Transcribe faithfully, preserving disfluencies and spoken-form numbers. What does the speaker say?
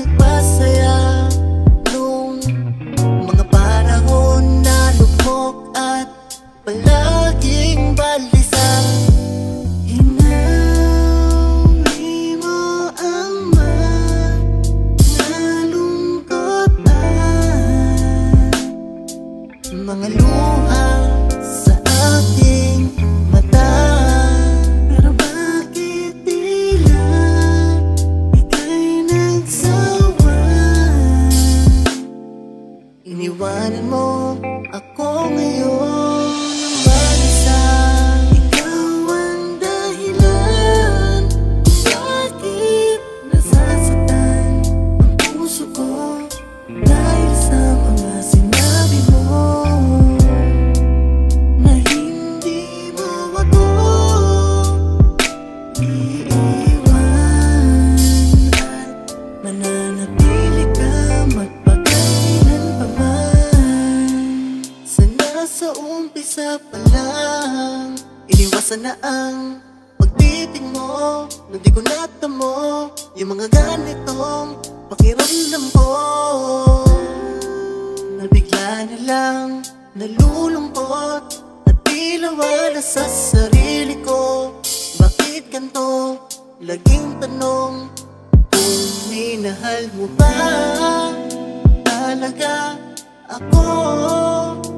nagpasaya nung mga panahon na lugmok at palaging balisa. Hinawi mo ang mga lungkotan, mga luha sa aking mata. Pero bakit tila ika'y nagsawa? Iniwanan mo ako ngayon ng mag-isa. Ikaw ang dahilan kung bakit nasasaktan ang puso ko dahil sa mga sinabi mo na hindi mo ako iiwan at mananatili ka magpakailan pa man. Sana sa umpisa pa lang iniwasan na ang pagtiting mo nung di ko natamo yung mga ganitong pakiramdam ko. Nabigla na lang nalulungkot at tila wala sa sarili ko. Bakit ganito? Laging tanong kung minahal mo ba talaga ako.